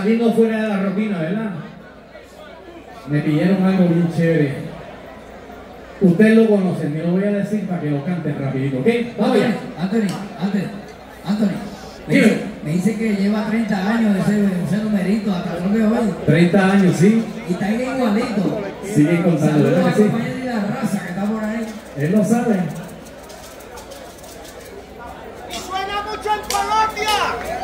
saliendo fuera de la rutina, ¿verdad? Me pidieron algo bien chévere. Ustedes lo conocen, me lo voy a decir para que lo canten rapidito, ¿ok? Vamos allá. Anthony. Me dice que lleva 30 años de ser numerito hasta el de hoy. 30 años, sí. Y está ahí igualito. Siguen contando, ¿verdad que sí? Compañero de la raza que está por ahí. Él lo sabe. ¡Y suena mucho en Colombia!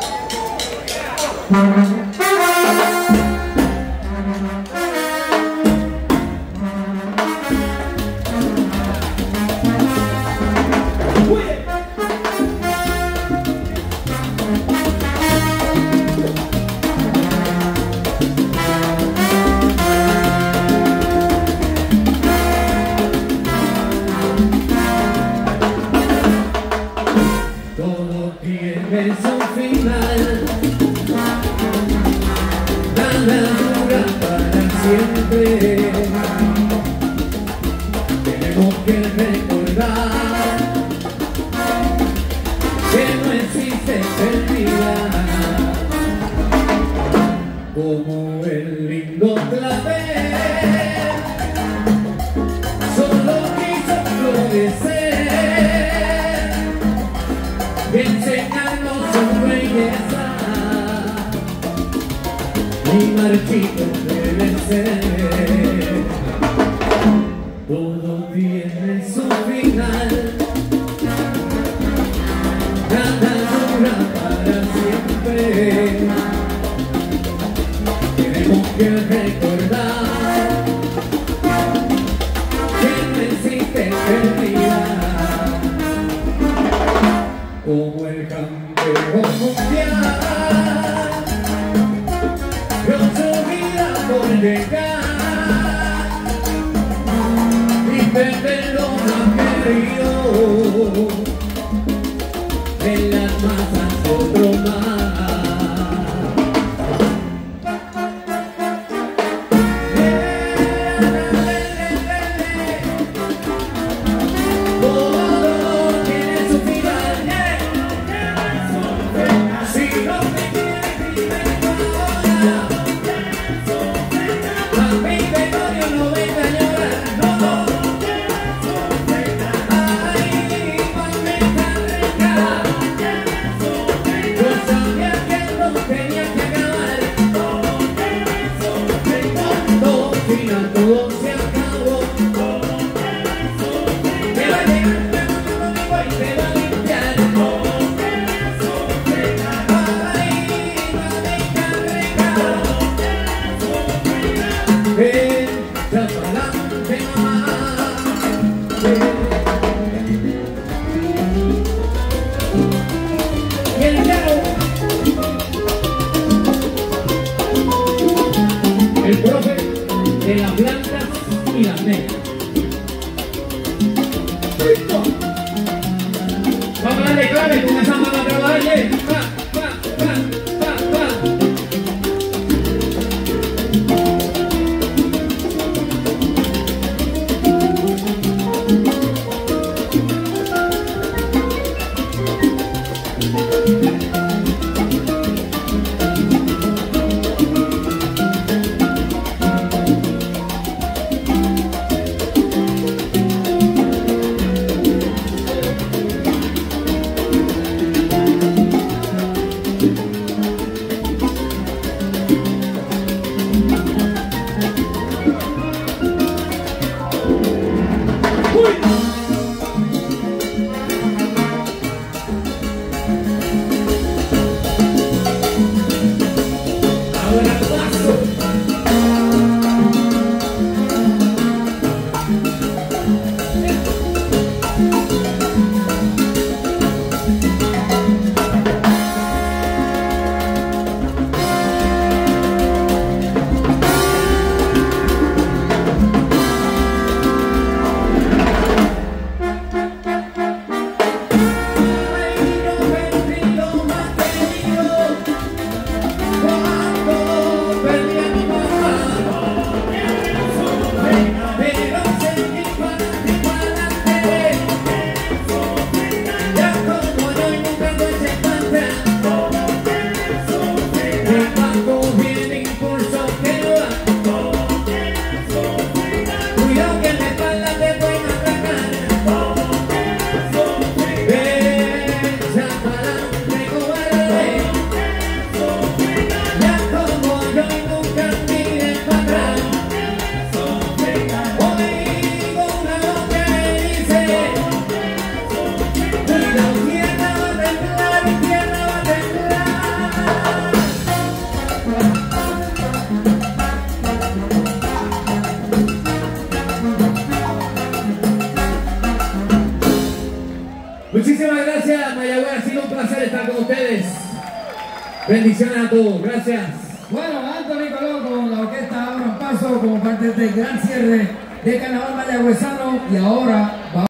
Todo tiene su final, nada dura para siempre. Tenemos que recordar que no existe pérdida, como el lindo clavel solo quiso florecer y enseñarnos su belleza, y marchito debe ser. Todo tiene su final, nada dura para siempre. Tenemos que recordar que no existe pérdida, como el campeón mundial dio su vida por llegar y perder lo más querido, en las masas otro más. Todo se acabó. Te va a llegar, te va a limpiar. Ay, mami, echa pa'lante, mamá. Y el diablo, el profe de las blancas y las negras. ¡Listo! Vamos a darle clave con esa mano a trabajar. Pa, pa, pa, pa, pa. Muchísimas gracias, Mayagüez. Ha sido un placer estar con ustedes. Bendiciones a todos. Gracias. Bueno, Anthony Colón con la orquesta Abran Paso como parte del gran cierre de Carnaval Mayagüezano y ahora vamos